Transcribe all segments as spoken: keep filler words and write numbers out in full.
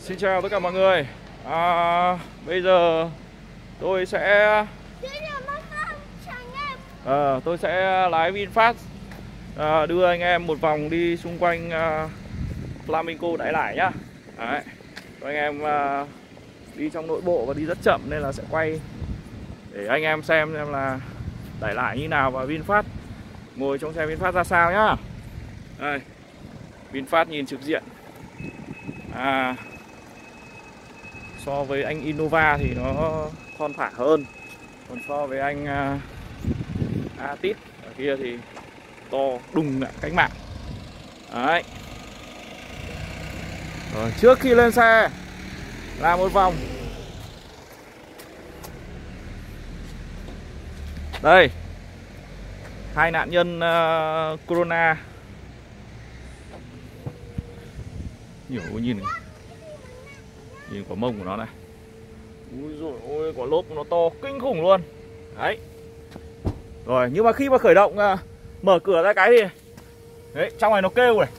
Xin chào tất cả mọi người. à, Bây giờ tôi sẽ à, Tôi sẽ lái VinFast à, đưa anh em một vòng đi xung quanh à, Flamingo Đại Lải nhá. Đấy. Anh em à, đi trong nội bộ và đi rất chậm nên là sẽ quay để anh em xem xem là Đại Lải như nào và VinFast ngồi trong xe VinFast ra sao nhá. Đây, VinFast nhìn trực diện. À, so với anh Innova thì nó thon thả hơn, còn so với anh uh, Altis ở kia thì to đùng lại cách mạng. Đấy. Rồi, trước khi lên xe là một vòng. Đây, hai nạn nhân uh, Corona. Nhiều nhìn này. Nhìn quả mông của nó này. Ui dồi ôi, quả lốp nó to kinh khủng luôn. Đấy. Rồi, nhưng mà khi mà khởi động uh, mở cửa ra cái thì đấy, trong này nó kêu này.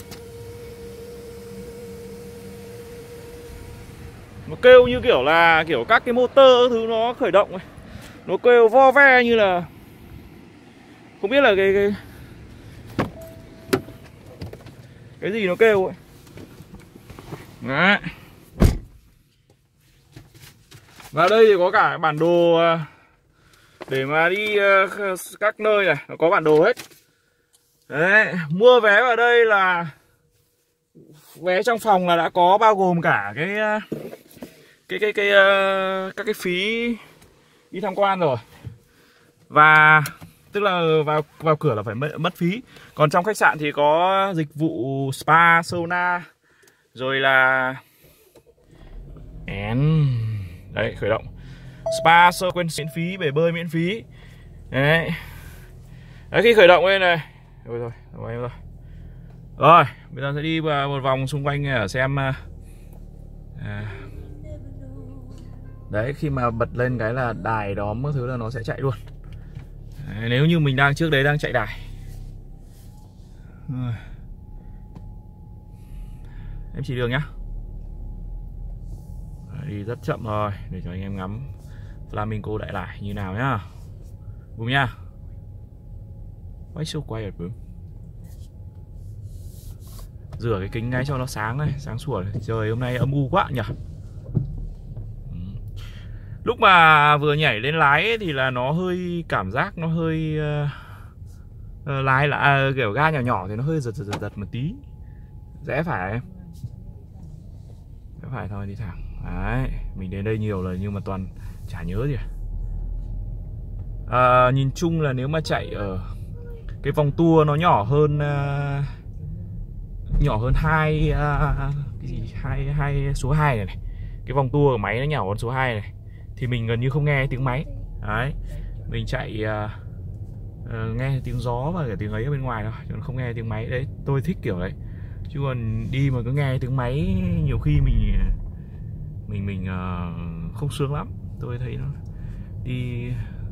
Nó kêu như kiểu là kiểu các cái motor thứ nó khởi động này. Nó kêu vo ve như là không biết là cái cái cái gì nó kêu ấy. Đấy. Và đây thì có cả bản đồ để mà đi các nơi này, nó có bản đồ hết. Đấy, mua vé vào đây là vé trong phòng là đã có bao gồm cả cái cái cái cái, cái các cái phí đi tham quan rồi. Và tức là vào vào cửa là phải mất phí. Còn trong khách sạn thì có dịch vụ spa, sauna, rồi là And... đấy, khởi động spa, sơ quên miễn phí, bể bơi miễn phí. Đấy. Đấy, khi khởi động đây này. Rồi rồi, rồi em rồi. Rồi, bây giờ sẽ đi một vòng xung quanh ở xem. À... Đấy, khi mà bật lên cái là đài đóm các thứ là nó sẽ chạy luôn. Đấy, nếu như mình đang trước đấy đang chạy đài. Rồi. Em chỉ đường nhá. Đi rất chậm rồi để cho anh em ngắm Flamingo Đại Lải như nào nhá. Bùm nha. Why so quiet bùm. Rửa cái kính ngay cho nó sáng này, sáng sủa này. Trời hôm nay âm u quá nhỉ. Lúc mà vừa nhảy lên lái ấy, thì là nó hơi cảm giác nó hơi uh, uh, lái là uh, kiểu ga nhỏ nhỏ thì nó hơi giật giật giật, giật một tí. Rẽ phải em. Rẽ phải thôi đi thẳng. Đấy, mình đến đây nhiều rồi nhưng mà toàn chả nhớ gì. À, nhìn chung là nếu mà chạy ở cái vòng tua nó nhỏ hơn uh, nhỏ hơn hai uh, cái gì hai hai số hai này này. Cái vòng tua của máy nó nhỏ hơn số hai này thì mình gần như không nghe tiếng máy. Đấy. Mình chạy uh, uh, nghe tiếng gió và cả tiếng ấy ở bên ngoài thôi, chứ không nghe tiếng máy. Đấy, tôi thích kiểu đấy. Chứ còn đi mà cứ nghe tiếng máy nhiều khi mình mình mình uh, không sướng lắm. Tôi thấy nó đi,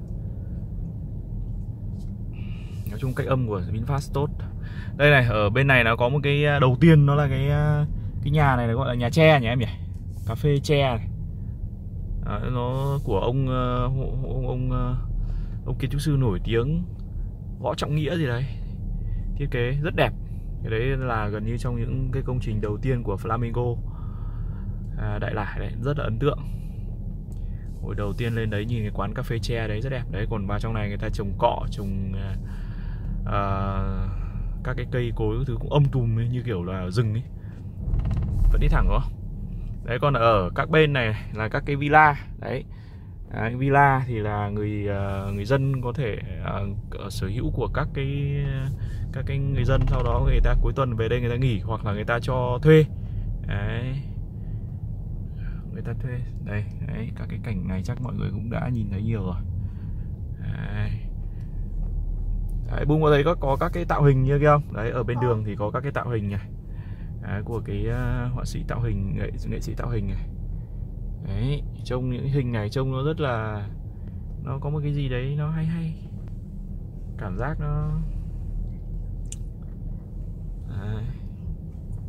nói chung cách âm của VinFast tốt. Đây này, ở bên này nó có một cái đầu tiên, nó là cái cái nhà này, nó gọi là nhà tre nhỉ em nhỉ, cà phê tre này. À, nó của ông ông ông ông kiến trúc sư nổi tiếng Võ Trọng Nghĩa gì đấy, thiết kế rất đẹp. Cái đấy là gần như trong những cái công trình đầu tiên của Flamingo à, Đại Lải đấy, rất là ấn tượng. Hồi đầu tiên lên đấy nhìn cái quán cà phê tre đấy rất đẹp đấy. Còn vào trong này người ta trồng cọ, trồng uh, các cái cây cối các thứ cũng um tùm ấy, như kiểu là rừng ấy. Vẫn đi thẳng đúng không? Đấy, còn ở các bên này là các cái villa đấy. Đấy, villa thì là người uh, người dân có thể uh, sở hữu của các cái các cái người dân, sau đó người ta cuối tuần về đây người ta nghỉ hoặc là người ta cho thuê. Đấy, người ta thuê. Đây, đấy, các cái cảnh này chắc mọi người cũng đã nhìn thấy nhiều rồi. Đấy. Đấy, Bung có thấy có, có các cái tạo hình như kia không? Đấy, ở bên đường thì có các cái tạo hình này. Đấy, của cái uh, họa sĩ tạo hình, nghệ, nghệ sĩ tạo hình này. Đấy, trông những hình này trông nó rất là, nó có một cái gì đấy nó hay hay. Cảm giác nó Đấy.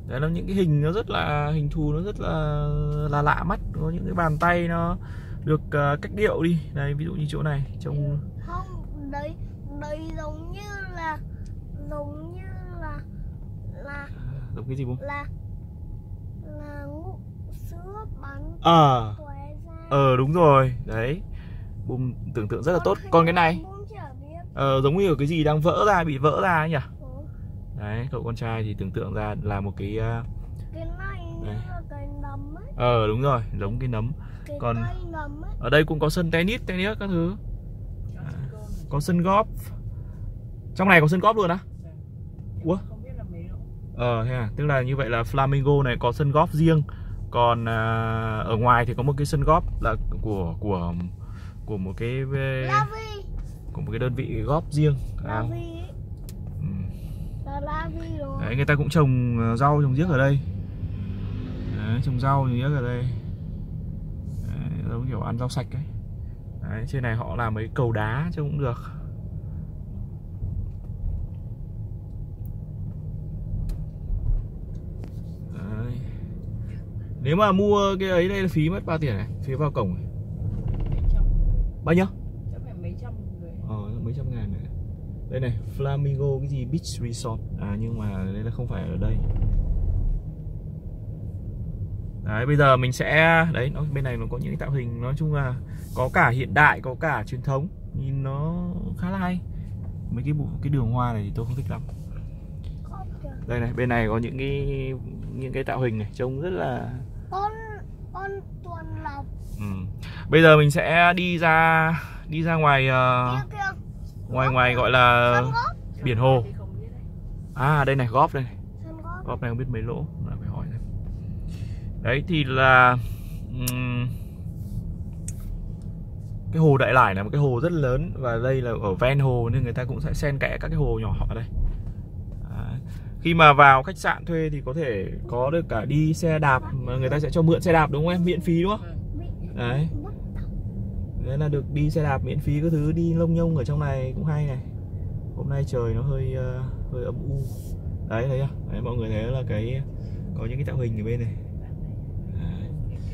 Đấy là những cái hình nó rất là hình thù nó rất là là lạ mắt, có những cái bàn tay nó được uh, cách điệu đi. Đây ví dụ như chỗ này trông không, đấy đấy giống như là giống như là là giống cái gì không? Là là ngũ sữa bắn Ờ. tóe ra. Ờ đúng rồi, đấy. Bùm tưởng tượng rất là tốt. Còn cái này ờ, giống như cái gì đang vỡ ra, bị vỡ ra ấy nhỉ? Ừ. Đấy, cậu con trai thì tưởng tượng ra là một cái uh... cái này như là cái nấm ấy. Ờ đúng rồi, giống cái nấm. Cái Còn nấm ấy. ở đây cũng có sân tennis, tennis các thứ. À, có sân golf. Trong này có sân golf luôn á? Ủa? Ờ thế à, tức là như vậy là Flamingo này có sân golf riêng. Còn à, ở ngoài thì có một cái sân golf là của của của một cái Lavi. Của một cái đơn vị golf riêng. À, ừ. Đấy, người ta cũng trồng rau trồng riếc ở đây. Đấy, trồng rau trồng riếc ở đây. Đấy, giống kiểu ăn rau sạch ấy. Đấy, trên này họ làm mấy cầu đá chứ cũng được. Đấy. Nếu mà mua cái ấy đây là phí mất bao tiền này? Phí vào cổng này. Bao nhiêu? Chắc phải mấy trăm người. Ờ, mấy trăm ngàn này. Đây này, Flamingo cái gì Beach Resort. À nhưng mà đây là không phải ở đây. Đấy, bây giờ mình sẽ đấy, nó bên này nó có những cái tạo hình nói chung là có cả hiện đại, có cả truyền thống, nhìn nó khá là hay. Mấy cái bộ cái đường hoa này thì tôi không thích lắm. Đây này, bên này có những cái những cái tạo hình này trông rất là con con tuần lộc. Ừ. Bây giờ mình sẽ đi ra đi ra ngoài uh, Kia, kia. ngoài ngoài gọi là biển hồ. À đây này, góp đây này. Góp này không biết mấy lỗ, là phải hỏi xem. Đấy thì là um, cái hồ Đại Lải là một cái hồ rất lớn, và đây là ở ven hồ nên người ta cũng sẽ xen kẽ các cái hồ nhỏ ở đây. Đấy. Khi mà vào khách sạn thuê thì có thể có được cả đi xe đạp, mà người ta sẽ cho mượn xe đạp đúng không em, miễn phí đúng không? Đấy. Đấy là được đi xe đạp miễn phí, các thứ đi lông nhông ở trong này cũng hay này. Hôm nay trời nó hơi uh, hơi âm u. Đấy thấy chưa? Đấy, mọi người thấy là cái có những cái tạo hình ở bên này. Đấy.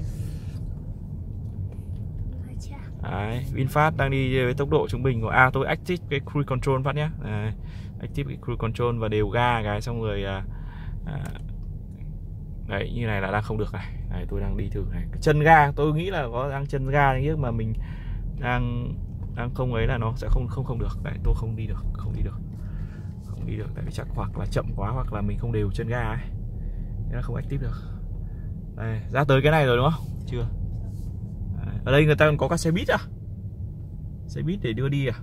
Đấy, VinFast đang đi với tốc độ trung bình của à tôi active cái cruise control phát nhé. Đấy, active cái cruise control và đều ga cái xong rồi à, à, đấy như này là đang không được này. Đấy, tôi đang đi thử này, chân ga tôi nghĩ là có đang chân ga nhưng mà mình đang đang không ấy là nó sẽ không không không được. Đấy, tôi không đi được, không đi được, không đi được tại vì chắc hoặc là chậm quá hoặc là mình không đều chân ga ấy, thế là không active được. Đây, ra tới cái này rồi đúng không? Chưa. Đấy, ở đây người ta còn có cả xe buýt à? Xe buýt để đưa đi à?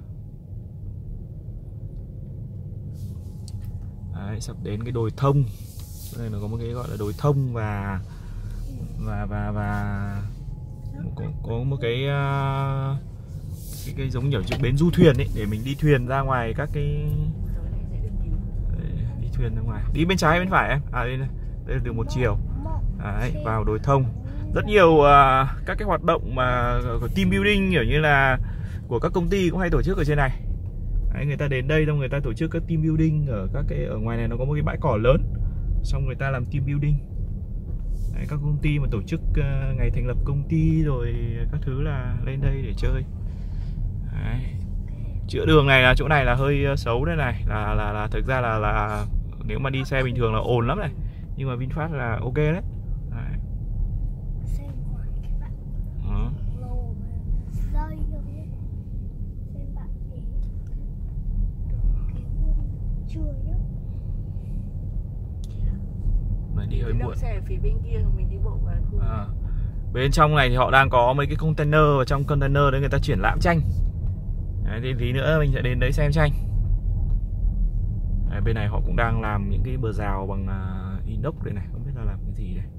Đấy, sắp đến cái đồi thông. Đây nó có một cái gọi là đồi thông và và và và có, có một cái uh, cái, cái giống kiểu bến du thuyền ấy để mình đi thuyền ra ngoài các cái đấy, đi thuyền ra ngoài. Đi bên trái hay bên phải em? À đây này, đây là đường một chiều. Đấy, vào đồi thông. Rất nhiều uh, các cái hoạt động mà của team building kiểu như là của các công ty cũng hay tổ chức ở trên này. Đấy, người ta đến đây xong người ta tổ chức các team building ở các cái ở ngoài này nó có một cái bãi cỏ lớn, xong người ta làm team building. Đấy, các công ty mà tổ chức uh, ngày thành lập công ty rồi các thứ là lên đây để chơi. Đấy. Chữa đường này là chỗ này là hơi xấu đây này, là là là thực ra là là nếu mà đi xe bình thường là ồn lắm này, nhưng mà VinFast là ok đấy. Đấy. Đó. Mình đi hơi muộn. Xe phía bên kia mình đi bộ vào khu. À. Bên trong này thì họ đang có mấy cái container, và trong container đấy người ta triển lãm tranh. Đấy, thì tí nữa mình sẽ đến đấy xem tranh. Đấy, bên này họ cũng đang làm những cái bờ rào bằng uh, inox đây này, không biết là làm cái gì đây.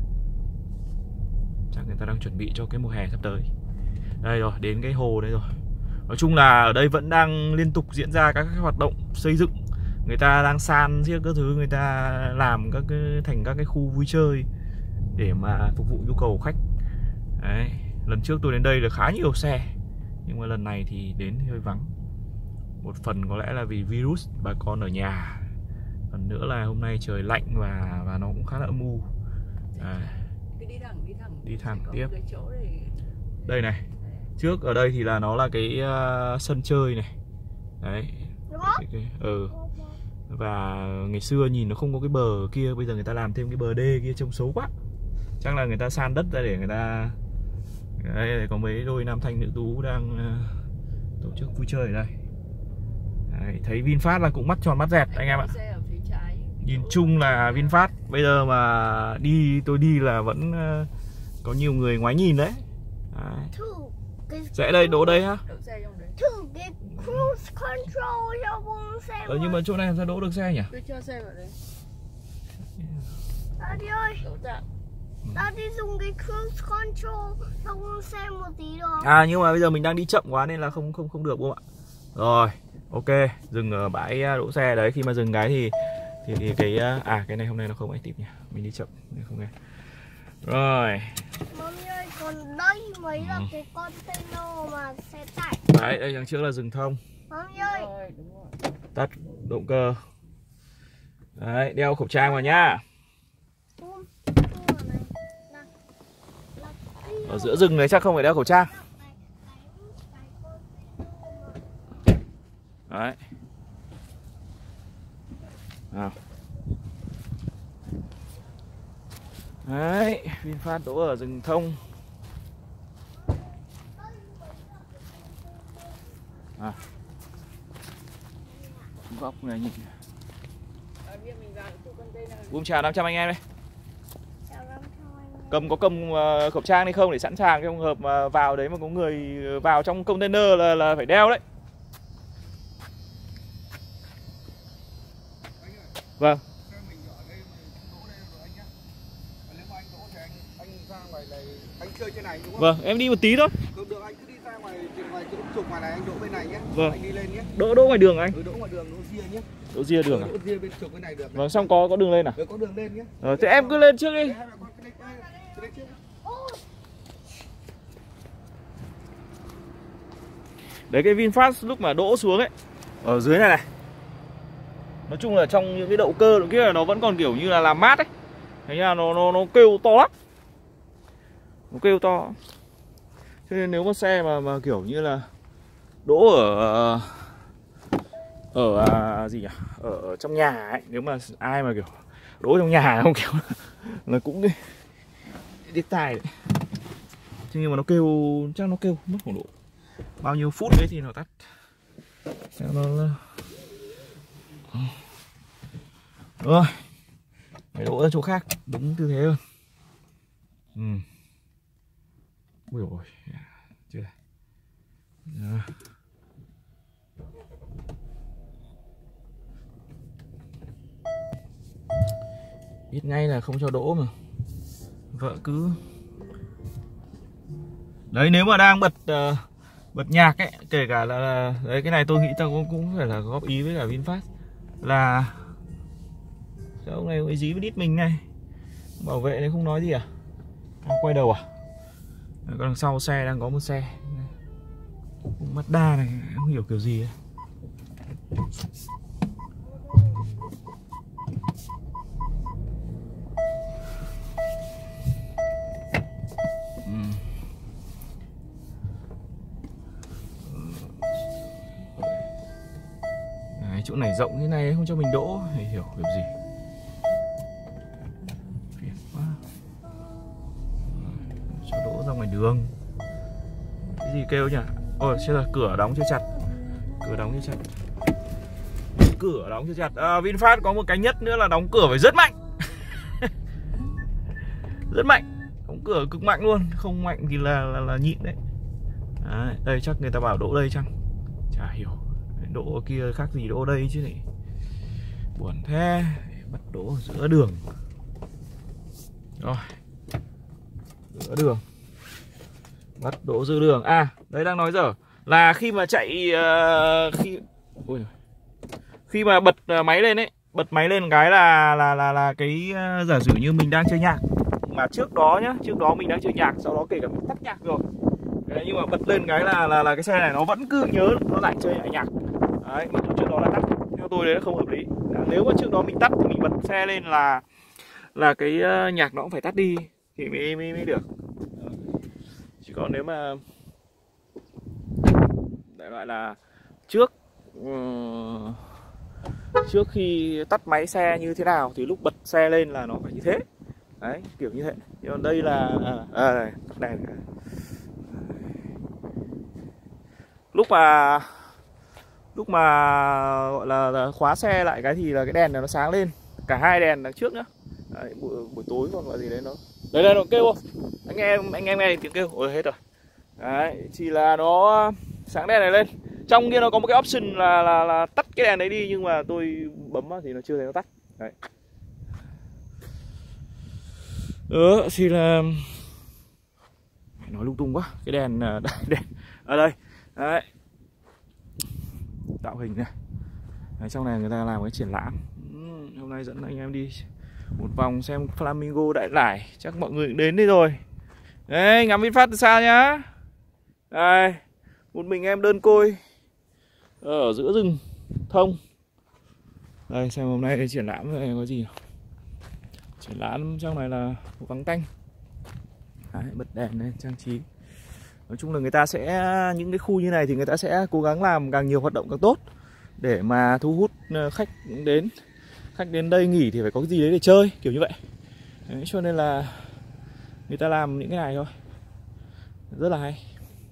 Chắc người ta đang chuẩn bị cho cái mùa hè sắp tới. Đây rồi, đến cái hồ đây rồi. Nói chung là ở đây vẫn đang liên tục diễn ra các cái hoạt động xây dựng. Người ta đang san xiết các thứ, người ta làm các cái thành các cái khu vui chơi để mà phục vụ nhu cầu của khách. Đấy, lần trước tôi đến đây là khá nhiều xe, nhưng mà lần này thì đến hơi vắng. Một phần có lẽ là vì virus, bà con ở nhà Phần nữa là hôm nay trời lạnh và và nó cũng khá là âm u. À, Cứ đi thẳng đi thẳng đi thẳng có tiếp. một cái chỗ để... Đây này, trước ở đây thì là nó là cái uh, sân chơi này. Đấy. Cái, cái, ừ. Và ngày xưa nhìn nó không có cái bờ kia, bây giờ người ta làm thêm cái bờ đê kia trông xấu quá. Chắc là người ta san đất ra để người ta. Đây có mấy đôi nam thanh nữ tú đang uh, tổ chức vui chơi ở đây. Đấy, thấy VinFast là cũng mắt tròn mắt dẹt anh em ạ. Nhìn chung là VinFast bây giờ mà đi tôi đi là vẫn uh, có nhiều người ngoái nhìn đấy. Đấy. Sẽ đây, đỗ đây ha. Thử cái cruise control cho buông xe. Ờ, nhưng mà chỗ này làm sao đỗ được xe nhỉ? Tôi cho xe vào đây. Daddy ơi, Daddy dùng cái cruise control cho buông xe một tí được. À nhưng mà bây giờ mình đang đi chậm quá nên là không không không được không ạ? Rồi, ok, dừng ở bãi đỗ xe đấy. Khi mà dừng cái thì thì, thì cái à cái này hôm nay nó không ai tiếp nhỉ, mình đi chậm nên không nghe. Rồi. Mami ơi, còn đây mới là ừ. cái container mà xe tải. Đấy, đây đằng trước là rừng thông. Mami ơi. Tắt động cơ. Đấy, đeo khẩu trang vào nhá. Ở giữa rừng này chắc không phải đeo khẩu trang. Đấy. Nào. Đấy, VinFast đỗ ở rừng thông. À. Góc này nhìn. Bùm chào năm trăm anh em đây. Cầm có cầm uh, khẩu trang đi không để sẵn sàng trong hợp mà vào đấy mà có người vào trong container là là phải đeo đấy. Vâng. Anh chơi trên này đúng không? Vâng, em đi một tí thôi. Không được, anh cứ đi ra ngoài ngoài cái trục ngoài này, anh đỗ bên này nhé. Vâng. Anh đi lên nhé. Đỗ đỗ ngoài đường anh. Ừ, đỗ ngoài đường, đỗ ria nhé. Đỗ ria đường à? Đỗ ria bên trục bên này được. Vâng, xong có có đường lên à? Ừ, có đường lên nhé. Ờ, thế em cứ lên trước đi. Đấy cái VinFast lúc mà đỗ xuống ấy, ở dưới này này. Nói chung là trong những cái đậu cơ kia là nó vẫn còn kiểu như là làm mát ấy. Thế nha, nó nó nó kêu to lắm. Nó kêu to. Cho nên nếu mà xe mà mà kiểu như là đỗ ở ở à, gì nhỉ? Ở, ở trong nhà ấy, nếu mà ai mà kiểu đỗ trong nhà không kiểu là cũng đi đi tài đấy. Chứ nhưng mà nó kêu chắc nó kêu mất khoảng độ bao nhiêu phút đấy thì nó tắt. Nó rồi phải đỗ ở chỗ khác đúng tư thế hơn. Ừ. Ui ôi, chưa này. Đó. Biết ngay là không cho đỗ mà vợ cứ đấy, nếu mà đang bật uh, bật nhạc ấy, kể cả là, là đấy cái này tôi nghĩ tao cũng cũng phải là góp ý với cả VinFast là sao ông này ông ấy dí với đít mình này, bảo vệ này không nói gì à? À, quay đầu à? Còn đằng sau xe đang có một xe Mazda này, không hiểu kiểu gì ấy. Đấy, chỗ này rộng thế này không cho mình đỗ thì hiểu kiểu gì. Phiền quá. Cho đỗ ra ngoài đường. Cái gì kêu nhỉ? Ôi chết rồi, cửa đóng chưa chặt. Cửa đóng chưa chặt. Cửa đóng chưa chặt. À, VinFast có một cái nhất nữa là đóng cửa phải rất mạnh. Rất mạnh. Đóng cửa cực mạnh luôn, không mạnh thì là là, là nhịn đấy. Đấy. Đây chắc người ta bảo đỗ đây chăng? Chả hiểu. Đỗ ở kia khác gì đỗ đây chứ này. Buồn thế. Bắt đỗ ở giữa đường. Rồi. Giữa đường. Bắt đỗ giữa đường. À, đấy đang nói dở là khi mà chạy uh, khi ôi giời. Khi mà bật uh, máy lên ấy, bật máy lên cái là là là là cái uh, giả sử như mình đang chơi nhạc. Mà trước đó nhá, trước đó mình đang chơi nhạc, sau đó kể cả mình tắt nhạc rồi. Đấy, nhưng mà bật lên cái là là là cái xe này nó vẫn cứ nhớ nó lại chơi lại nhạc. Đấy, mà trước đó là tắt. Theo tôi đấy là không hợp lý. Nếu mà trước đó mình tắt thì mình bật xe lên là là cái uh, nhạc nó cũng phải tắt đi thì mới mới, mới được. Chỉ còn nếu mà đại loại là trước uh, trước khi tắt máy xe như thế nào thì lúc bật xe lên là nó phải như thế. Đấy, kiểu như thế. Nhưng còn đây là à, à đây, tắt đèn. Lúc mà lúc mà gọi là, là khóa xe lại cái thì là cái đèn này nó sáng lên, cả hai đèn đằng trước nữa. Đấy, buổi, buổi tối còn là gì đấy nó. Đây đây nó kêu không? Anh em anh em nghe tiếng kêu. Ôi hết rồi. Đấy, chỉ là nó sáng đèn này lên. Trong kia nó có một cái option là là, là tắt cái đèn đấy đi, nhưng mà tôi bấm thì nó chưa thấy nó tắt. Đấy. Ừ, thì là nói lung tung quá. Cái đèn đây, đèn ở đây. Đấy. Tạo hình này. Đấy, trong này người ta làm cái triển lãm. Ừ, hôm nay dẫn anh em đi một vòng xem Flamingo Đại Lải. Chắc mọi người cũng đến đây rồi. Đấy, ngắm VinFast từ xa nhá. Đây, một mình em đơn côi ở giữa rừng thông. Đây, xem hôm nay triển lãm này có gì nào. Triển lãm trong này là vắng tanh. Đấy, bật đèn lên trang trí. Nói chung là người ta sẽ, những cái khu như này thì người ta sẽ cố gắng làm càng nhiều hoạt động càng tốt để mà thu hút khách đến. Khách đến đây nghỉ thì phải có cái gì đấy để chơi, kiểu như vậy. Đấy, cho nên là người ta làm những cái này thôi. Rất là hay.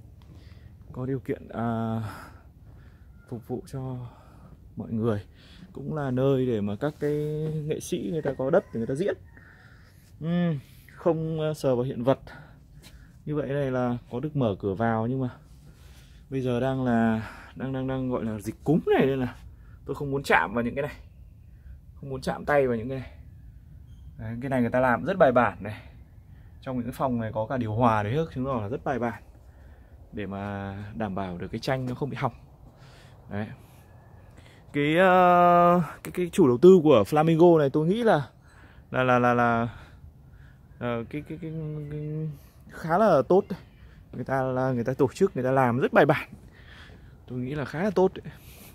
Có điều kiện à, phục vụ cho mọi người. Cũng là nơi để mà các cái nghệ sĩ người ta có đất để người ta diễn. uhm, Không sờ vào hiện vật. Như vậy này là có được mở cửa vào, nhưng mà bây giờ đang là đang đang đang gọi là dịch cúm này, nên là tôi không muốn chạm vào những cái này, không muốn chạm tay vào những cái này. Đấy, cái này người ta làm rất bài bản này. Trong những cái phòng này có cả điều hòa đấy, chứng tỏ là rất bài bản để mà đảm bảo được cái tranh nó không bị hỏng. Đấy. Cái, uh, cái cái chủ đầu tư của Flamingo này tôi nghĩ là là là là, là uh, cái, cái, cái, cái khá là tốt. Người ta là người ta tổ chức, người ta làm rất bài bản. Tôi nghĩ là khá là tốt đấy.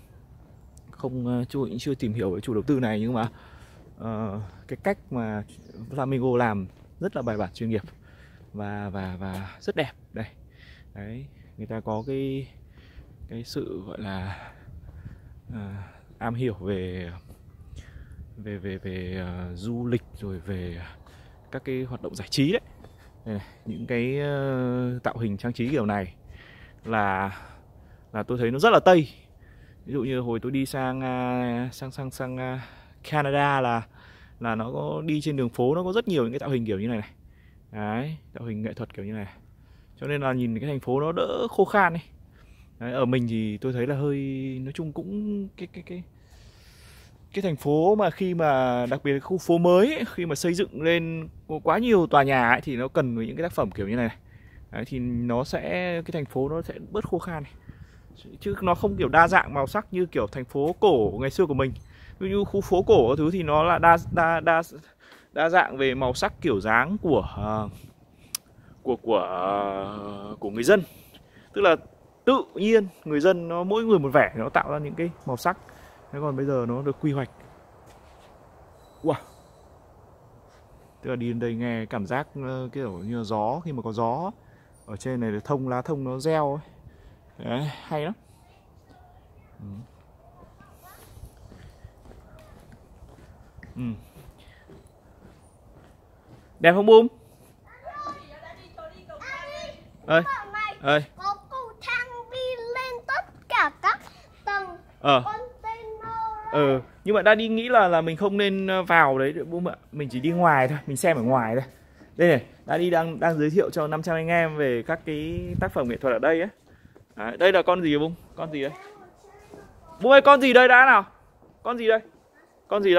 Không uh, tôi cũng chưa tìm hiểu về chủ đầu tư này, nhưng mà uh, cái cách mà Flamingo làm rất là bài bản, chuyên nghiệp và và và rất đẹp đây. Đấy, người ta có cái cái sự gọi là uh, am hiểu về về về về uh, du lịch, rồi về các cái hoạt động giải trí đấy. Đây này, những cái uh, tạo hình trang trí kiểu này là là tôi thấy nó rất là Tây. Ví dụ như hồi tôi đi sang uh, sang sang sang uh, Canada là là nó có đi trên đường phố, nó có rất nhiều những cái tạo hình kiểu như này này. Đấy, tạo hình nghệ thuật kiểu như này. Cho nên là nhìn cái thành phố nó đỡ khô khan đi. Đấy, ở mình thì tôi thấy là hơi, nói chung cũng cái cái cái cái thành phố mà khi mà đặc biệt là khu phố mới ấy, khi mà xây dựng lên có quá nhiều tòa nhà ấy, thì nó cần những cái tác phẩm kiểu như này, này. Đấy, thì nó sẽ, cái thành phố nó sẽ bớt khô khan này. Chứ nó không kiểu đa dạng màu sắc như kiểu thành phố cổ ngày xưa của mình. Ví dụ như khu phố cổ các thứ thì nó là đa đa đa đa dạng về màu sắc kiểu dáng của uh, của của uh, của người dân. Tức là tự nhiên người dân nó mỗi người một vẻ, nó tạo ra những cái màu sắc. Thế còn bây giờ nó được quy hoạch. Wow. Tức là đi đến đây nghe cảm giác uh, kiểu như là gió, khi mà có gió ở trên này, thông lá thông nó reo ấy. Đấy, hay lắm. Ừ. Ừ. Đẹp không Bum? Ơi, ơi. Có cầu thang đi lên tất cả các tầng Ờ. container. Ừ, nhưng mà đã đi nghĩ là là mình không nên vào đấy Bum ạ. Mình chỉ đi ngoài thôi, mình xem ở ngoài thôi. Đây này, đã đi đang đang giới thiệu cho năm trăm anh em về các cái tác phẩm nghệ thuật ở đây ấy. Đấy, đây là con gì Bum? Con gì đấy? Bum ơi, con gì đây đã nào? Con gì đây? Con gì đây?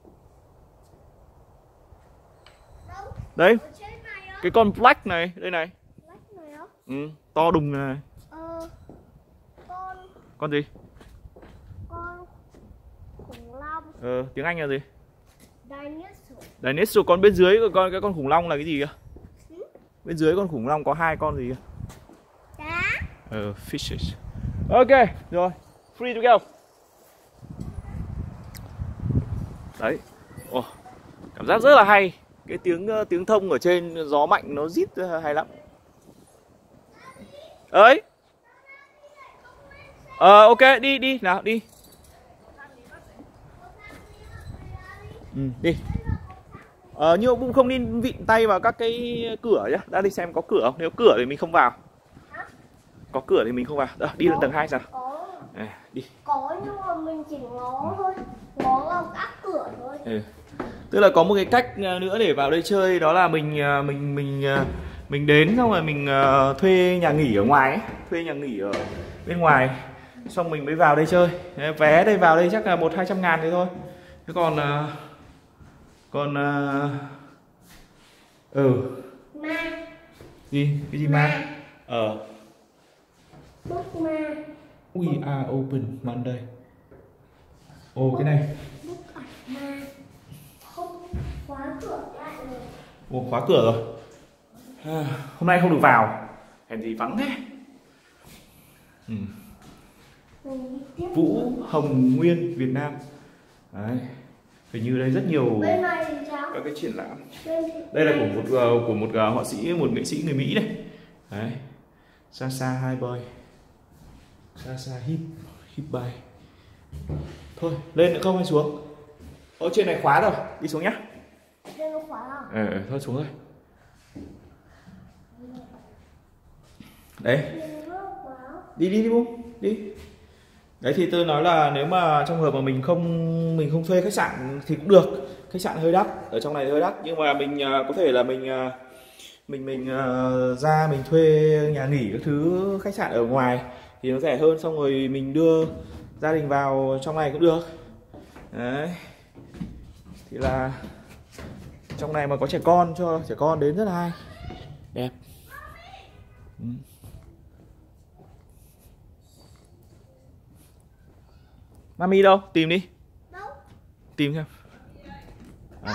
Đấy, cái con black này, đây này. Ừ, to đùng này. Ờ, con Con gì? con khủng long. Ờ, tiếng Anh là gì? Dinosaur. Dinosaur. Con bên dưới của con cái con khủng long là cái gì kìa? Ừ? Bên dưới con khủng long có hai con gì kìa? Cá. Ờ, fishes. Ok, rồi, free to go. Đấy. Ồ, cảm giác rất là hay. Cái tiếng tiếng thông ở trên gió mạnh nó rít hay lắm. Ấy. Ờ ok, đi đi nào, đi. Ừ, đi. Ờ, nhưng cũng không nên vịn tay vào các cái cửa nhá. Đã đi xem có cửa không? Nếu cửa thì mình không vào. Có cửa thì mình không vào. Đó, đi lên tầng hai sao? Có. À, đi. Có nhưng mà mình chỉ ngó thôi. Ngó vào các cửa thôi. Ừ. Tức là có một cái cách nữa để vào đây chơi, đó là mình mình mình mình đến xong rồi mình thuê nhà nghỉ ở ngoài ấy, thuê nhà nghỉ ở bên ngoài xong mình mới vào đây chơi. Vé đây vào đây chắc là một hai trăm ngàn thế thôi. Thế còn còn ừ ma gì cái gì ma ờ book ma we are open Monday. Ồ cái này book ma không khóa cửa lại rồi. Ồ khóa cửa rồi. À, hôm nay không được vào. Hèn gì vắng thế. Ừ. Vũ Hồng Nguyên Việt Nam. Đấy. Hình như đây rất nhiều bên này thì sao? Các cái triển lãm. Bên Đây là của một uh, của một uh, họa sĩ, một nghệ sĩ người Mỹ này. Đấy. Sasha Hi Boy. Sasha Hip Hip Boy. Thôi, lên nữa không hay xuống? Ở trên này khóa rồi, đi xuống nhá. Trên nó khóa à? Ờ, thôi xuống thôi. Đấy. Đi đi đi bung, đi. Đấy thì tôi nói là nếu mà trong hợp mà mình không mình không thuê khách sạn thì cũng được. Khách sạn hơi đắt, ở trong này hơi đắt, nhưng mà mình uh, có thể là mình uh, mình mình uh, ra mình thuê nhà nghỉ các thứ khách sạn ở ngoài thì nó rẻ hơn, xong rồi mình đưa gia đình vào trong này cũng được. Đấy. Thì là trong này mà có trẻ con, cho trẻ con đến rất là hay. Đẹp. Ừ. Mami đâu? Tìm đi. Đâu? Tìm xem. À.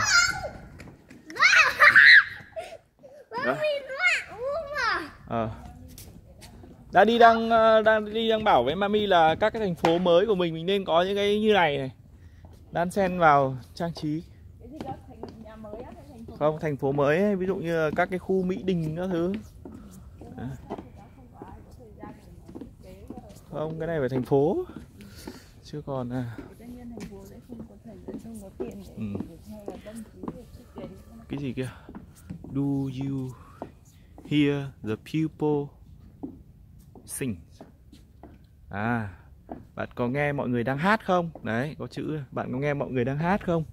Mami loạn uống à? Ờ. Đã đi đang đang đi đang bảo với Mami là các cái thành phố mới của mình mình nên có những cái như này này. Đan xen vào trang trí. Cái gì đó, thành nhà mới á, thành phố Không, thành phố mới ấy, ví dụ như là các cái khu Mỹ Đình các thứ. À. Không, cái này phải thành phố. Chứ còn à. Ừ. Cái gì kia? Do you hear the people sing? À, bạn có nghe mọi người đang hát không? Đấy, có chữ bạn có nghe mọi người đang hát không?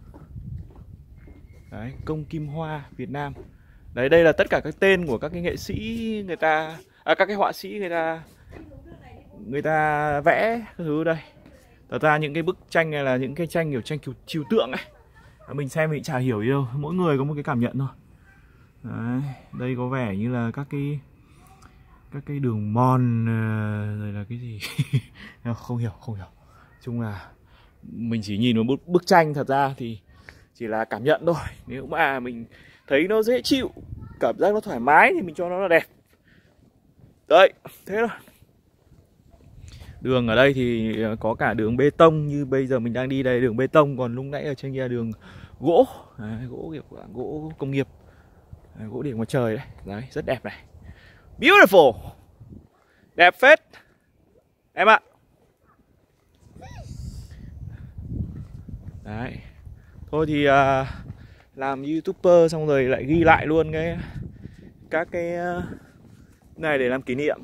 Đấy, Công Kim Hoa Việt Nam. Đấy, đây là tất cả các tên của các cái nghệ sĩ người ta, à, các cái họa sĩ người ta người ta vẽ cái thứ đây. Thật ra những cái bức tranh này là những cái tranh kiểu tranh kiểu trừu tượng ấy. Mình xem mình chả hiểu gì đâu, mỗi người có một cái cảm nhận thôi. Đấy, đây có vẻ như là các cái các cái đường mòn rồi là cái gì không hiểu không hiểu. Chung là mình chỉ nhìn vào bức, bức tranh, thật ra thì chỉ là cảm nhận thôi. Nếu mà mình thấy nó dễ chịu, cảm giác nó thoải mái thì mình cho nó là đẹp. Đấy, thế thôi. Đường ở đây thì có cả đường bê tông, như bây giờ mình đang đi đây đường bê tông, còn lúc nãy ở trên kia đường gỗ. Đấy, gỗ kiểu gỗ công nghiệp. Đấy, gỗ điện ngoài trời đấy. Đấy, rất đẹp này. Beautiful. Đẹp phết. Em ạ. Đấy. Thôi thì uh, làm YouTuber xong rồi lại ghi lại luôn cái các cái uh, này để làm kỷ niệm.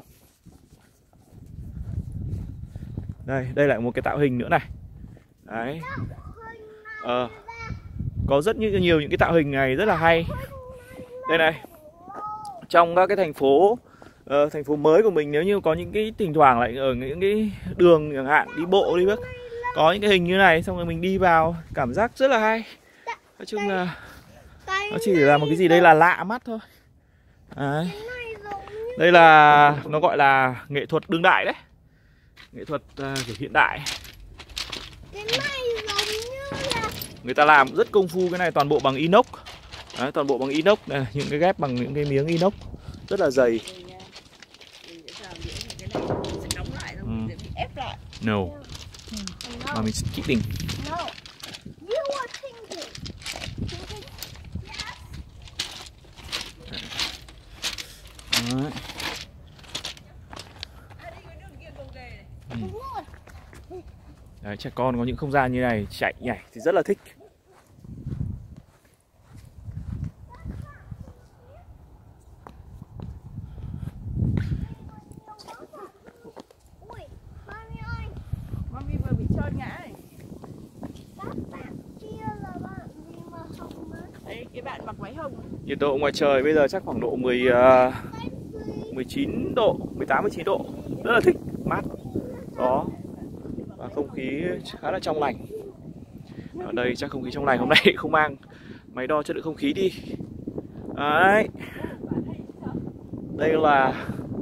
Đây, đây lại một cái tạo hình nữa này. Đấy. Ờ, có rất nhiều, nhiều những cái tạo hình này rất là hay. Đây này. Trong các cái thành phố uh, thành phố mới của mình, nếu như có những cái thỉnh thoảng lại ở những cái đường chẳng hạn, đi bộ đi bước, có những cái hình như này, xong rồi mình đi vào, cảm giác rất là hay. Nói chung là nó chỉ là một cái gì đây là lạ mắt thôi. Đấy. Đây là nó gọi là nghệ thuật đương đại đấy. Nghệ thuật uh, kiểu hiện đại. Cái này giống như là người ta làm rất công phu, cái này toàn bộ bằng inox. Đấy, toàn bộ bằng inox này, những cái ghép bằng những cái miếng inox rất là dày. Ép lại. No. Mommy's kidding. no. You want Đấy. Ừ. Đấy, trẻ con có những không gian như này chạy nhảy thì rất là thích. Ui, Mami ơi, Mami vừa bị trơn ngã này. các bạn kia là bạn gì mà hồng á? Đấy, cái bạn mặc váy hồng. Nhiệt độ ngoài trời bây giờ chắc khoảng độ mười, uh, mười chín độ, mười tám mười chín độ. Rất là thích, mát. Đó. Và không khí khá là trong lành. Ở đây chắc không khí trong lành, hôm nay không mang máy đo chất lượng không khí đi. Đấy. Đây là...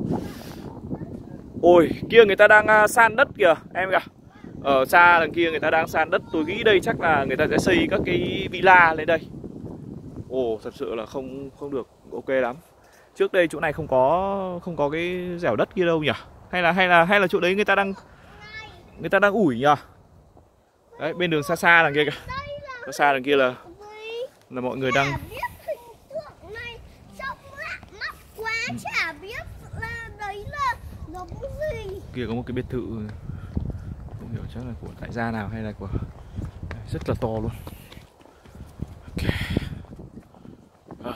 Ôi, kia người ta đang san đất kìa, em kìa. Ở xa đằng kia người ta đang san đất. Tôi nghĩ đây chắc là người ta sẽ xây các cái villa lên đây. Ồ, thật sự là không không được ok lắm. Trước đây chỗ này không có không có cái dẻo đất kia đâu nhỉ? Hay là hay là hay là chỗ đấy người ta đang người ta đang ủi nhỉ? Đấy, bên đường xa xa đằng kia kìa. Xa xa đằng kia là là mọi người đang biết hình tượng này trông lạ mắt quá, chả biết là đấy là giống gì. kia có một cái biệt thự không hiểu chắc là của đại gia nào hay là của rất là to luôn. Ok. À.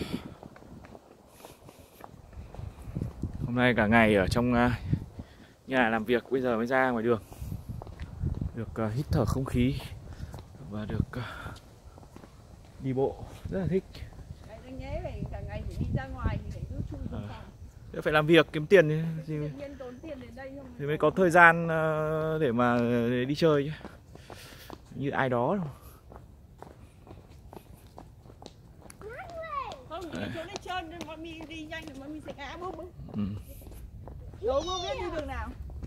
Hôm nay cả ngày ở trong uh, nhà làm việc, bây giờ mới ra ngoài đường được uh, hít thở không khí và được uh, đi bộ rất là thích. Anh nhé phải cả ngày phải đi ra ngoài thì phải cứ chui trong phòng. Phải làm việc kiếm tiền thì, thì, Nhiên tốn tiền đến đây không? thì mới có thời gian uh, để mà để đi chơi chứ. Như ai đó đâu. Không, đi chỗ này trơn nên bọn mình đi nhanh thì bọn mình sẽ ngã búp búp. Ừ. Đố búp biết đi đường nào.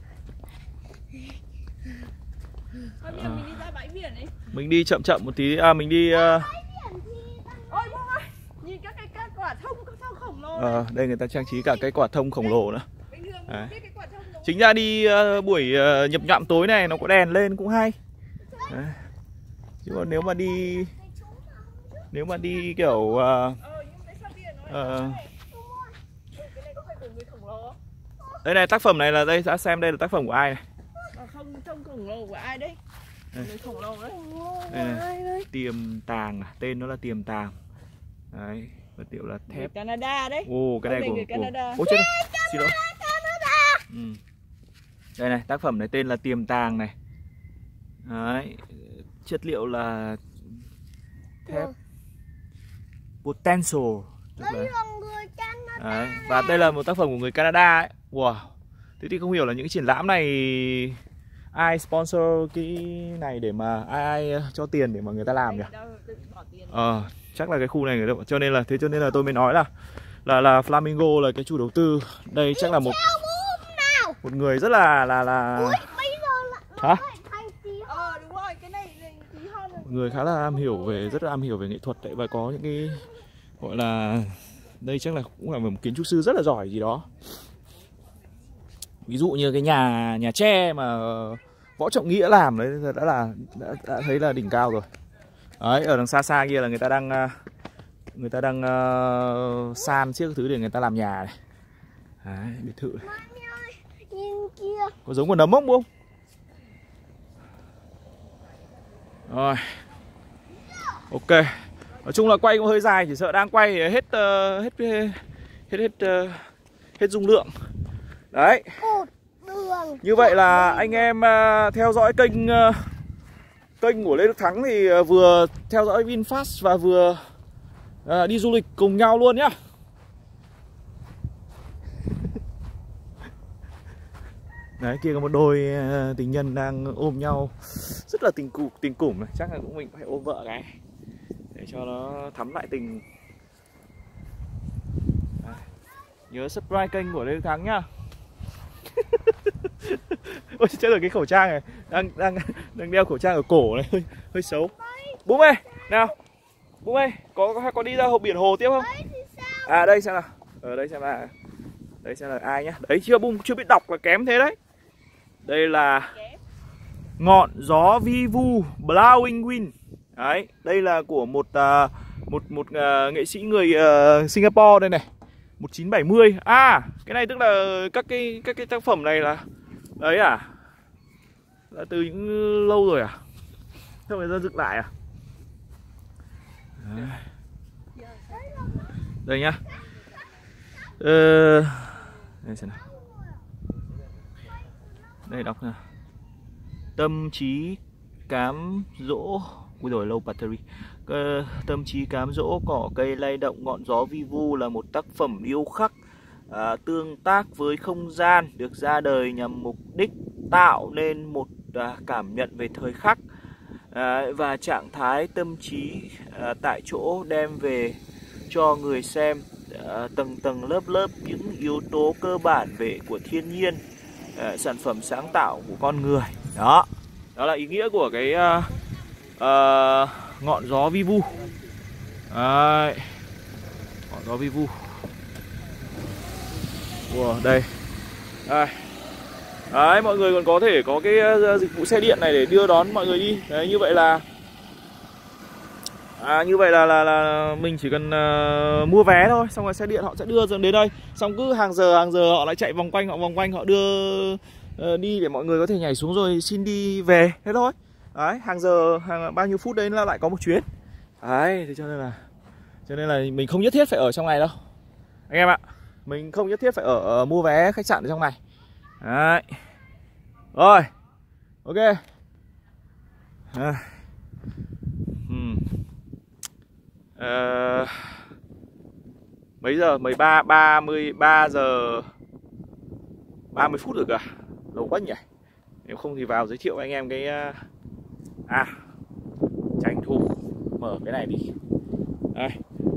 Thôi bây giờ mình đi ra bãi biển ấy. Mình đi chậm chậm một tí, à mình đi uh... Ôi bố ơi, nhìn các cái, cái quả thông thông khổng lồ này. à, đây người ta trang trí cả cái quả thông khổng lồ nữa. Bình thường Đấy. biết cái quả thông đó. Chính ra đi uh, buổi uh, nhập nhậm tối này nó có đèn lên cũng hay. Đấy. Chứ còn nếu mà đi nếu mà đi kiểu uh, Ờ, nhưng đấy sao biển nó uh, cái này có phải của người khổng lồ? đây này, tác phẩm này là đây, đã xem đây là tác phẩm của ai này. À, không, thông khổng lồ của ai đấy? Đây. Người khổng lồ đấy. Đây này, Tiềm Tàng à? Tên nó là Tiềm Tàng. Đấy, vật liệu là Người thép. Canada đấy. Ồ, cái này Mình của, người của... Canada. Ôi chết rồi, xin lỗi. Ừ. Đây này, tác phẩm này tên là Tiềm Tàng này. Đấy, chất liệu là thép Potential. Tức là... Đấy. Và đây là một tác phẩm của người Canada ấy. Wow. Thế thì không hiểu là những triển lãm này ai sponsor cái này để mà ai, ai cho tiền để mà người ta làm nhỉ? Ờ, chắc là cái khu này người ta, cho nên là thế cho nên là tôi mới nói là là là Flamingo là cái chủ đầu tư. Đây chắc là một một người rất là là là hả? Ờ đúng rồi, cái này tí hơn rồi. Một người khá là am hiểu về rất là am hiểu về nghệ thuật đấy, và có những cái gọi là đây chắc là cũng là một kiến trúc sư rất là giỏi gì đó. Ví dụ như cái nhà nhà tre mà Võ Trọng Nghĩa làm đấy đã là đã, đã thấy là đỉnh cao rồi. Đấy, ở đằng xa xa kia là người ta đang người ta đang uh, san chiếc thứ để người ta làm nhà này. Đấy, biệt thự này. Có giống con nấm không không? Rồi. Ok. Nói chung là quay cũng hơi dài, chỉ sợ đang quay hết uh, hết hết hết uh, hết dung lượng. Đấy. Như vậy là anh em uh, theo dõi kênh uh, kênh của Lê Đức Thắng thì uh, vừa theo dõi VinFast và vừa uh, đi du lịch cùng nhau luôn nhá. Đấy, kia có một đôi uh, tình nhân đang ôm nhau rất là tình cục tình củng này, chắc là cũng mình phải ôm vợ cái để cho nó thắm lại tình. Đấy. Nhớ subscribe kênh của Lê Đức Thắng nhá. Ôi chết rồi, cái khẩu trang này đang đang đang đeo khẩu trang ở cổ này hơi hơi xấu. Bố ơi, nào. Bố ơi, có có có đi ra hồ biển hồ tiếp không? À đây xem nào. Ở đây xem là đây xem là ai nhá. Đấy chưa bung chưa biết đọc là kém thế đấy. Đây là Ngọn Gió Vi Vu Blowing Wind. Đấy, đây là của một uh, một một uh, nghệ sĩ người uh, Singapore đây này. một chín bảy mươi. À, cái này tức là các cái các cái tác phẩm này là đấy à? Là từ những lâu rồi à? Sao người ta dựng lại à? Đấy. Đây nhá. Ờ, đây xem nào. Đây đọc nào. Tâm trí cám dỗ. Ui rồi lâu battery. Ờ, Tâm trí cám dỗ cỏ cây lay động ngọn gió vi vu là một tác phẩm điêu khắc à, tương tác với không gian, được ra đời nhằm mục đích tạo nên một à, cảm nhận về thời khắc à, và trạng thái tâm trí à, tại chỗ, đem về cho người xem à, tầng tầng lớp lớp những yếu tố cơ bản về của thiên nhiên, à, sản phẩm sáng tạo của con người. Đó, đó là ý nghĩa của cái à, à, ngọn gió vi vu. Đấy. Ngọn gió vi vu. Wow, đây. Đây. Đấy, mọi người còn có thể có cái uh, dịch vụ xe điện này để đưa đón mọi người đi. Đấy, như vậy là à, như vậy là là là mình chỉ cần uh, mua vé thôi, xong rồi xe điện họ sẽ đưa dần đến đây. Xong cứ hàng giờ hàng giờ họ lại chạy vòng quanh, họ vòng quanh họ đưa uh, đi để mọi người có thể nhảy xuống rồi xin đi về, thế thôi. Đấy, hàng giờ hàng bao nhiêu phút đấy là lại có một chuyến. Đấy, thế cho nên là cho nên là mình không nhất thiết phải ở trong này đâu anh em ạ. Mình không nhất thiết phải ở uh, mua vé khách sạn ở trong này. Đấy. Rồi. Ok. À. Hmm. À. Mấy giờ? mười ba, ba mươi ba giờ ba mươi phút rồi cả. Lâu quá nhỉ. Nếu không thì vào giới thiệu anh em cái à tranh thủ mở cái này đi. Đây.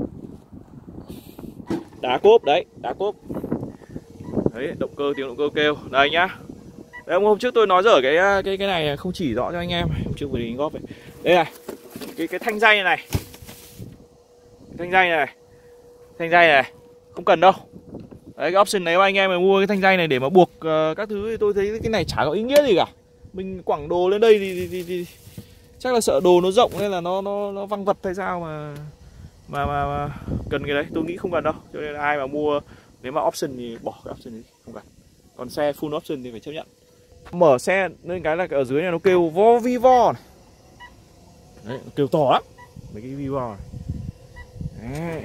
Đá cốp đấy, đá cốp. Đấy, động cơ, tiếng động cơ kêu. Đây nhá. Đây, hôm trước tôi nói dở cái cái cái này không chỉ rõ cho anh em. Hôm trước vừa đi góp vậy. Đây này. Cái cái thanh dây này. Thanh dây này. Thanh dây này không cần đâu. Đấy, cái option này mà anh em mà mua cái thanh dây này để mà buộc uh, các thứ thì tôi thấy cái này chả có ý nghĩa gì cả. Mình quẳng đồ lên đây thì, thì, thì, thì chắc là sợ đồ nó rộng nên là nó nó nó văng vật hay sao mà mà mà, mà cần cái đấy. Tôi nghĩ không cần đâu. Cho nên là ai mà mua nếu mà option thì bỏ cái option đi, không cần. Còn xe full option thì phải chấp nhận. Mở xe nên cái là ở dưới này nó kêu vo vi vo này. Đấy, nó kêu to lắm. Mấy cái vi vo này. Đấy.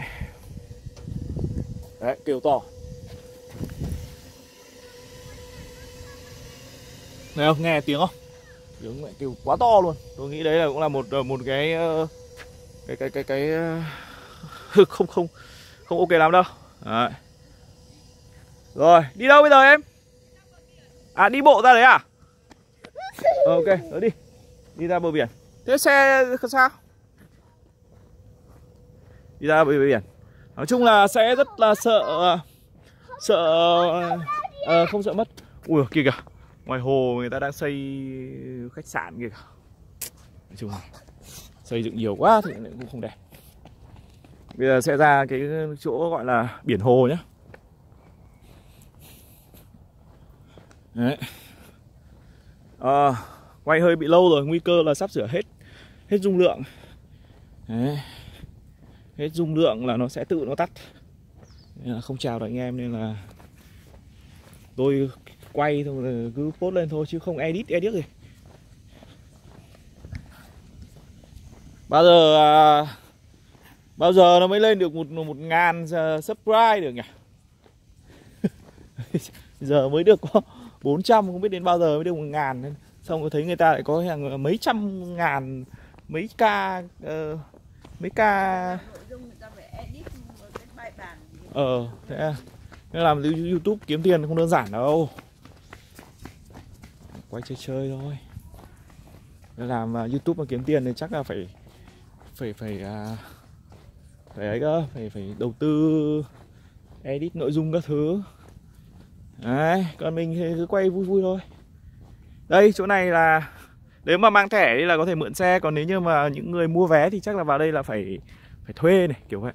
Đấy, kêu to. Này không, nghe tiếng không? Tiếng mẹ kêu quá to luôn. Tôi nghĩ đấy là cũng là một một cái cái cái cái cái không không không ok lắm đâu. Đấy. Rồi, đi đâu bây giờ em? À, đi bộ ra đấy à? Ờ, ok, rồi đi. Đi ra bờ biển. Thế xe sao? Đi ra bờ biển. Nói chung là sẽ rất là sợ sợ uh, không sợ mất. Ui kìa kìa. Ngoài hồ người ta đang xây khách sạn kìa. Nói chung là xây dựng nhiều quá thì cũng không đẹp. Bây giờ sẽ ra cái chỗ gọi là biển hồ nhé. Đấy. À, quay hơi bị lâu rồi, nguy cơ là sắp sửa hết hết dung lượng. Đấy. Hết dung lượng là nó sẽ tự nó tắt. Nên là không chào được anh em nên là tôi quay thôi, cứ post lên thôi chứ không edit edit gì. Bao giờ à, bao giờ nó mới lên được một một ngàn subscribe được nhỉ? Giờ mới được có bốn trăm, không biết đến bao giờ mới được một ngàn. Xong rồi thấy người ta lại có hàng mấy trăm ngàn, mấy ca uh, mấy ca ờ thế à. Nên làm YouTube kiếm tiền không đơn giản đâu, quay chơi chơi thôi. Làm YouTube mà kiếm tiền thì chắc là phải phải phải uh, phải ấy cơ, phải phải đầu tư edit nội dung các thứ. Đấy, còn mình thì cứ quay vui vui thôi. Đây, chỗ này là nếu mà mang thẻ đi là có thể mượn xe, còn nếu như mà những người mua vé thì chắc là vào đây là phải phải thuê này, kiểu vậy.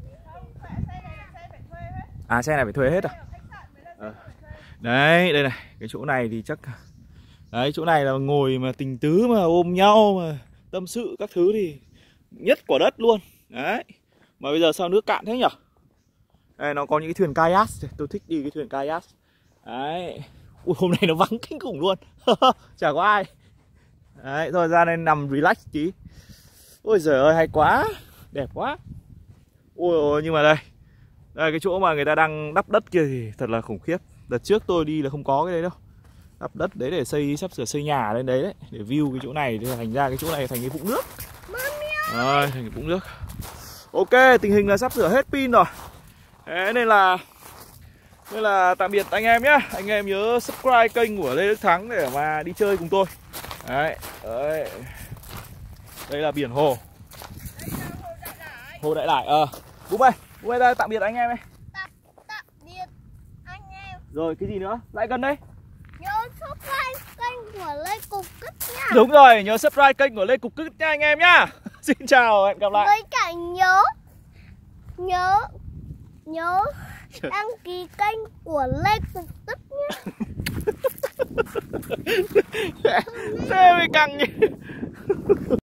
À, xe này phải thuê hết à? À. Đấy, đây này, cái chỗ này thì chắc đấy, chỗ này là ngồi mà tình tứ mà ôm nhau mà tâm sự các thứ thì nhất quả đất luôn. Đấy. Mà bây giờ sao nước cạn thế nhỉ? Đây, nó có những cái thuyền kayak, tôi thích đi cái thuyền kayak. Đấy. Ui, hôm nay nó vắng kinh khủng luôn. Chả có ai. Đấy, thôi ra đây nằm relax tí. Ôi giời ơi, hay quá. Đẹp quá. Ôi ôi, nhưng mà đây, đây cái chỗ mà người ta đang đắp đất kia thì thật là khủng khiếp. Đợt trước tôi đi là không có cái đấy đâu. Đắp đất đấy để xây, sắp sửa xây nhà lên đấy đấy. Để view cái chỗ này, thì thành ra cái chỗ này thành cái vũng nước. Rồi, thành cái vũng nước. Ok, tình hình là sắp sửa hết pin rồi. Thế nên là Nên là tạm biệt anh em nhé. Anh em nhớ subscribe kênh của Lê Đức Thắng để mà đi chơi cùng tôi. Đấy, đấy. Đây là biển hồ. Hồ Đại Đại. Ờ, Búp ơi, Búp ơi ra tạm biệt anh em ấy. Tạm, tạm biệt anh em. Rồi, cái gì nữa? Lại gần đây. Nhớ subscribe kênh của Lê Cục Cứt nha. Đúng rồi, nhớ subscribe kênh của Lê Cục Cứt nha anh em nhá. Xin chào, hẹn gặp lại. Với cả nhớ Nhớ Nhớ đăng ký kênh của Lê Cục Cứt nhé. Thế mới căng nhỉ.